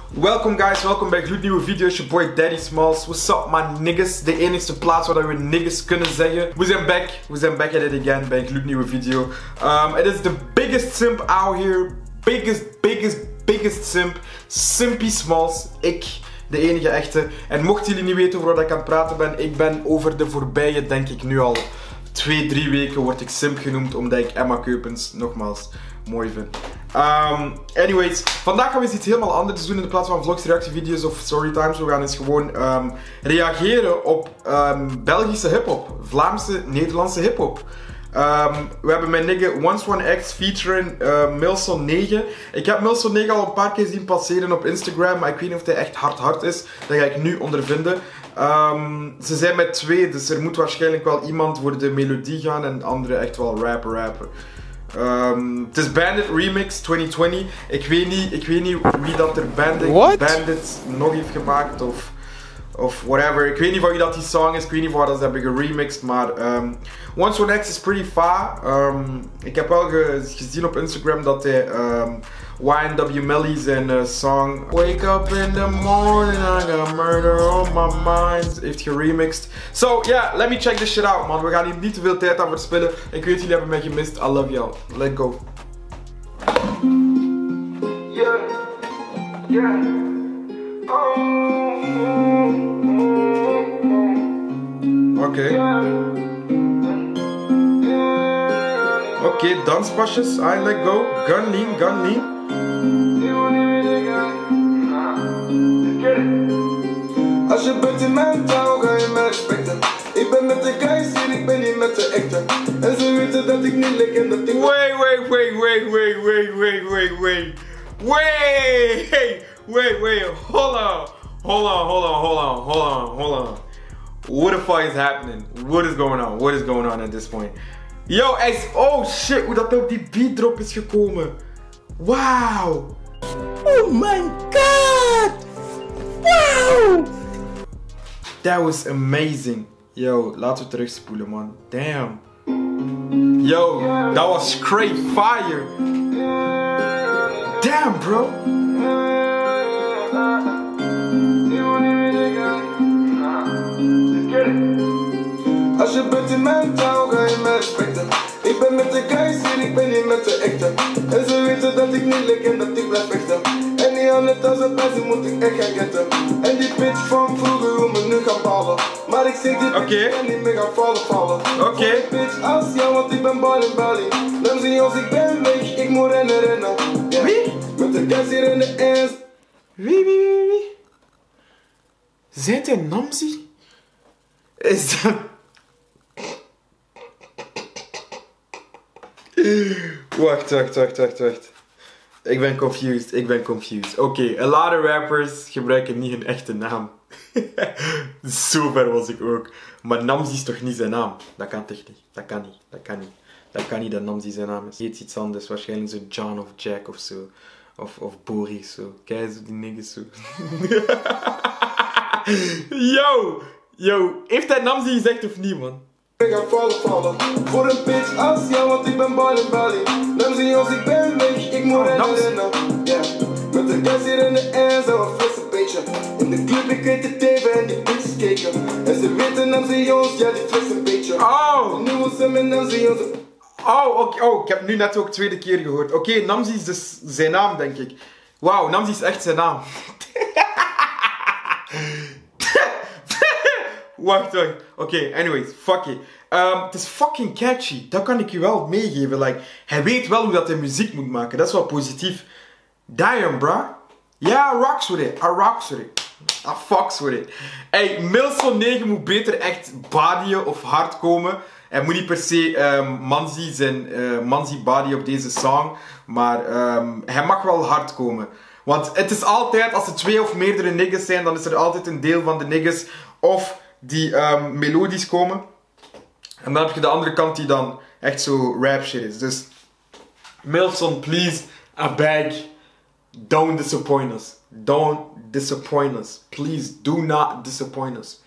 Welkom guys, welkom bij gloednieuwe video's, je boy Daddy Smalls. What's up my niggas, de enigste plaats waar we niggas kunnen zeggen. We zijn back at it again bij een gloednieuwe video. It is the biggest simp out here, biggest simp, Simpy Smalls, ik. De enige echte. En mochten jullie niet weten over wat ik aan het praten ben, ik ben over de voorbije, denk ik nu al 2-3 weken word ik simp genoemd omdat ik Emma Keupens nogmaals mooi vind. Anyways, vandaag gaan we iets helemaal anders doen in de plaats van vlogs, reactievideo's of storytimes. We gaan eens gewoon reageren op Belgische hiphop, Vlaamse, Nederlandse hiphop. We hebben mijn nigga Once One X featuring Milson 9. Ik heb Milson 9 al een paar keer zien passeren op Instagram, maar ik weet niet of hij echt hard is. Dat ga ik nu ondervinden. Ze zijn met 2, dus er moet waarschijnlijk wel iemand voor de melodie gaan en andere echt wel rappen. Het is Bandit Remix 2020. Ik weet niet wie dat er Bandit nog heeft gemaakt of whatever. Ik weet niet van wie dat die song is, ik weet niet van waar dat ze hebben geremixed, maar Once One X is pretty far. Ik heb wel gezien op Instagram dat hij YNW Melly zijn song Wake Up in the Morning, I Got Murder on My Mind heeft geremixed. So yeah, let me check this shit out man. We gaan hier niet te veel tijd aan verspillen. Ik weet jullie hebben mij gemist, I love y'all. Let's go. Oké, danspasjes, I let go. Gun lean. Als je bent in mijn taal, ga je mij respecten. Ik ben met de guys hier, ik ben niet met de echte. En ze weten dat ik niet lik en dat ik... Wait, hold on. What the fuck is happening? What is going on at this point? Yo, oh shit, hoe dat op die beat drop is gekomen. Wow. Oh my god. Wow. That was amazing. Yo, laten we terugspoelen man. Damn. Yo, that was straight fire. Damn bro. Als je bent in mijn taal, ga je mij respecten. Ik ben met de guys hier, ik ben niet met de echte. En ze weten dat ik niet lik en dat ik blijf vechten. En die handen als een pijs, moet ik echt gaan getten. En die bitch van vroeger wil me nu gaan ballen. Maar ik zeg die bitch kan niet meer gaan vallen. Oké. Bitch als jou, want ik ben bal in Bali. Laat zien als ik ben weg, ik moet rennen. Yeah. Wie? Met de guys hier in de ernst. Wie? Zijt hij Namzi? Is dat... Wacht. Ik ben confused. Oké, a lot of rappers gebruiken niet hun echte naam. Zo ver was ik ook. Maar Namzi is toch niet zijn naam? Dat kan toch niet? Dat kan niet dat Namzi zijn naam is. Heet iets anders, waarschijnlijk zo John of Jack of zo. Of Boris zo. Kijk zo die niggas zo. Yo, heeft hij Namzi gezegd of niet man? Ik ga vallen. Voor een bitch als jou, want ik ben bal in Bali. Laat zien als ik ben weg, ik moet rennen. Yeah. Met de gas hier in de air, zo een frisse beetje. In de club, ik weet de TV en die bitches keken. En ze weten Namzi ons, ja die flex een beetje. Oh! Nu wil ze met Namzi ons. Oh, ik heb nu net ook tweede keer gehoord. Oké, Namzi is dus zijn naam denk ik. Wauw, Namzi is echt zijn naam. Wacht. Oké, anyways, fuck it. Het is fucking catchy. Dat kan ik je wel meegeven. Like, hij weet wel hoe dat hij muziek moet maken. Dat is wel positief. Damn, bruh. Yeah, I rocks with it. I fucks with it. Hey, Milson 9 moet beter echt bodyen of hard komen. Hij moet niet per se Manzi body op deze song. Maar hij mag wel hard komen. Want het is altijd, als er 2 of meerdere niggas zijn, dan is er altijd een deel van de niggas of die melodisch komen. En dan heb je de andere kant die dan echt zo rap shit is. Dus Milson, please, I beg, don't disappoint us. Please, do not disappoint us.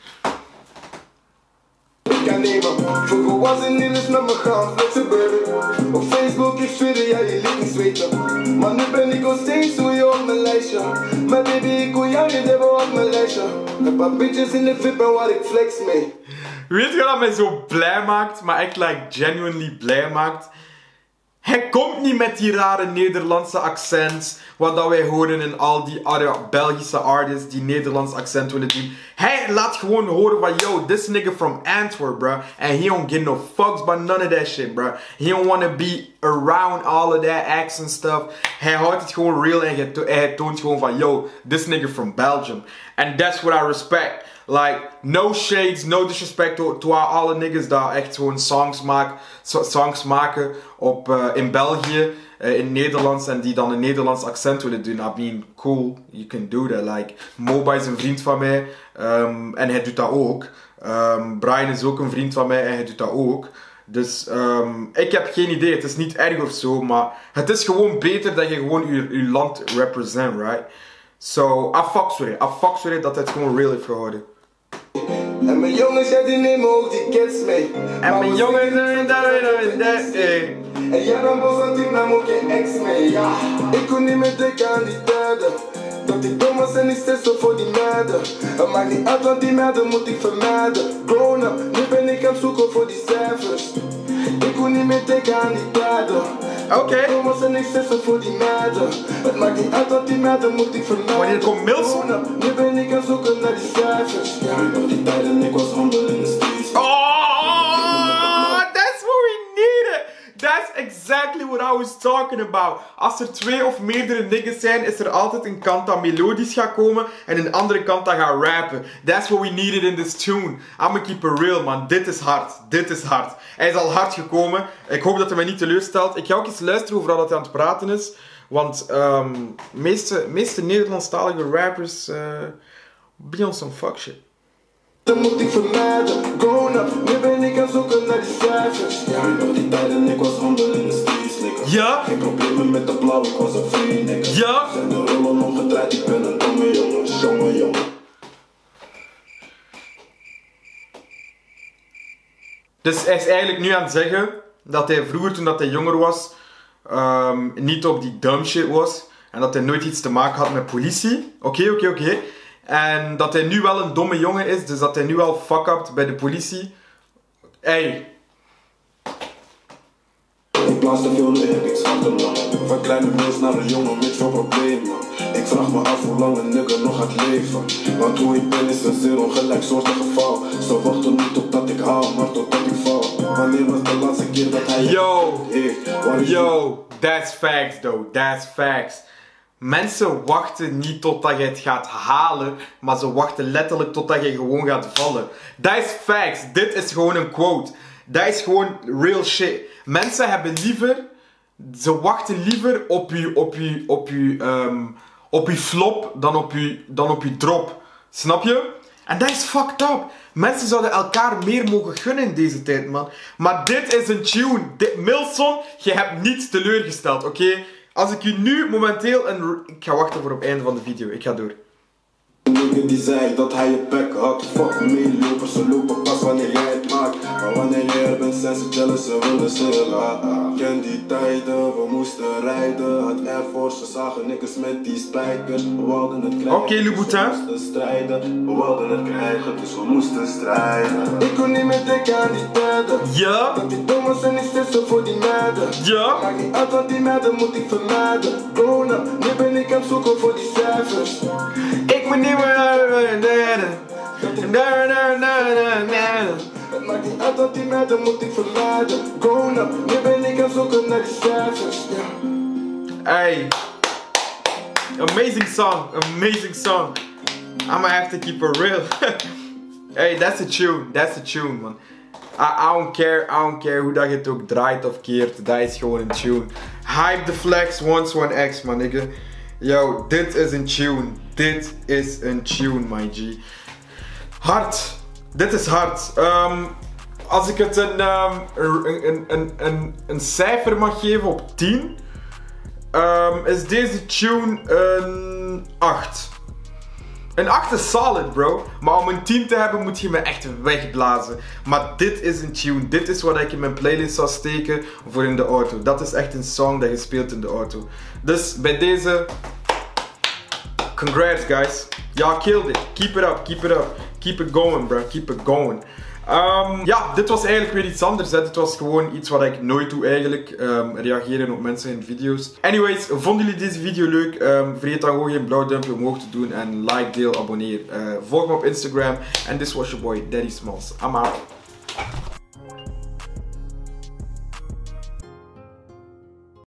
Ik kan nemen, vroeger was het niet eens met me gaan flexen baby. Op Facebook ik zweer, ja, je liet niet zweten. Maar nu ben ik nog steeds hoe je op mijn lijstje. Maar baby, ik wil jou niet hebben op mijn lijstje. Een paar bitches in de VIP en waar ik flex mee. Weet je wat mij zo blij maakt, maar echt like genuinely blij maakt? Hij komt niet met die rare Nederlandse accents, wat dat wij horen in al die Belgische artists die Nederlands accent willen doen. Hij laat gewoon horen van, yo, this nigga from Antwerp, bro. And he don't give no fucks about none of that shit, bro. He don't wanna be around all of that accent stuff. Hij houdt het gewoon real en hij toont gewoon van, yo, this nigga from Belgium. And that's what I respect. Like, no shades, no disrespect to alle niggas die echt gewoon songs maken in België, in Nederlands en die dan een Nederlands accent willen doen. I mean, cool, you can do that. Like, Moba is een vriend van mij en hij doet dat ook. Brian is ook een vriend van mij en hij doet dat ook. Dus ik heb geen idee, het is niet erg of zo, maar het is gewoon beter dat je gewoon je land represent, right? So, I fucks with it dat het gewoon real heeft gehouden. En mijn jongens, ja, die nemen ook die kids mee. En mijn jongens, en jij bent boos, want ik nam ook je ex mee, ja. Ik kon niet meer denken aan die tijden. Dat ik dom was en ik steeds voor die meiden. Het maakt niet uit, want die meiden moet ik vermijden. Grown up, nu ben ik aan het zoeken voor die cijfers. Ik kon niet meer denken aan die tijden. Oké. Dom was en ik steeds voor die meiden. Het maakt niet uit, want die meiden moet ik vermijden. Wanneer komt Mills? Nu ben ik aan het zoeken naar die cijfers. Ja, nog die tijden, ik was handel in de streets. Oh, that's what we needed. That's exactly what I was talking about. Als er 2 of meerdere niggas zijn, is er altijd een kant dat melodisch gaat komen en een andere kant dat gaat rappen. That's what we needed in this tune. I'ma keep it real, man. Dit is hard. Dit is hard. Hij is al hard gekomen. Ik hoop dat hij mij niet teleurstelt. Ik ga ook eens luisteren over dat hij aan het praten is. Want meeste Nederlandstalige rappers be on some fuck shit. Dat moet ik vermijden, grown up, nu ben ik aan zoeken naar die cijfers. Ja, nog die tijden, ik was handel in de streets, nigga. Ja? Geen problemen met de blauw, ik was een vriend, nigga. Ja? Zijn de rollen omgedraaid, ik ben een domme jongen. Dus hij is eigenlijk nu aan het zeggen dat hij vroeger, toen dat hij jonger was, niet op die dumb shit was. En dat hij nooit iets te maken had met politie. Oké. En dat hij nu wel een domme jongen is, dus dat hij nu wel fuck-upt bij de politie. Hey. Ik blaas te veel leer, ik schat hem lang. Van kleine meels naar een jongen met veel problemen. Ik vraag me af hoe lang een nigger nog gaat leven. Want hoe ik ben is een zeer ongelijksoortig geval. Ze wachten niet totdat ik haal, maar totdat ik val. Wanneer was de laatste keer dat hij Yo, that's facts though, that's facts. Mensen wachten niet totdat je het gaat halen, maar ze wachten letterlijk totdat je gewoon gaat vallen. Dat is facts. Dit is gewoon een quote. Dat is gewoon real shit. Mensen hebben ze wachten liever op je flop dan op je drop. Snap je? En dat is fucked up. Mensen zouden elkaar meer mogen gunnen in deze tijd, man. Maar dit is een tune. Milson, je hebt niets teleurgesteld, oké? Als ik je nu momenteel ik ga wachten voor op het einde van de video. Ik ga door. nigger die zei dat hij je bek had. Fuck meelopers, ze lopen pas wanneer jij het maakt. Maar wanneer jij er bent zijn ze jealous, ze willen ze laten. Ken die tijden, we moesten rijden. Het Air Force, ze zagen niks met die spijkers. We wilden het krijgen, Oké, Louboutin. Dus we moesten strijden. We wilden het krijgen, dus we moesten strijden. Ik kon niet meer denken aan die tijden. Ja. Dat die dommers en ik steeds zo voor die meiden. Ja. Maakt niet uit wat die meiden moet ik vermijden. Grown up, nu ben ik aan het zoeken voor die cijfers. Ik moet niet meer Het maakt niet uit wat die meiden moet ik vermijden. Grown up, nu ben ik aan het zoeken naar die cijfers. Hey. Amazing song. Amazing song. I'ma have to keep it real. Hey, that's a tune. That's a tune, man. I don't care hoe dat je het ook draait of keert. Dat is gewoon een tune. Hype the flex, once one X, man, nigga. Yo, dit is een tune. Dit is een tune, my G. Hard. Dit is hard. Als ik het een cijfer mag geven op 10, is deze tune een 8. Een 8 is solid, bro. Maar om een 10 te hebben moet je me echt wegblazen. Maar dit is een tune. Dit is wat ik in mijn playlist zal steken voor in de auto. Dat is echt een song dat je speelt in de auto. Dus bij deze... Congrats, guys. Y'all killed it. Keep it up, keep it up. Keep it going, bro. Keep it going. Ja, dit was eigenlijk weer iets anders. Hè. Dit was gewoon iets wat ik nooit doe eigenlijk. Reageren op mensen in video's. Anyways, vonden jullie deze video leuk? Vergeet dan gewoon geen blauw duimpje omhoog te doen. En like, deel, abonneer. Volg me op Instagram. En this was your boy, Daddy Smalls. I'm out.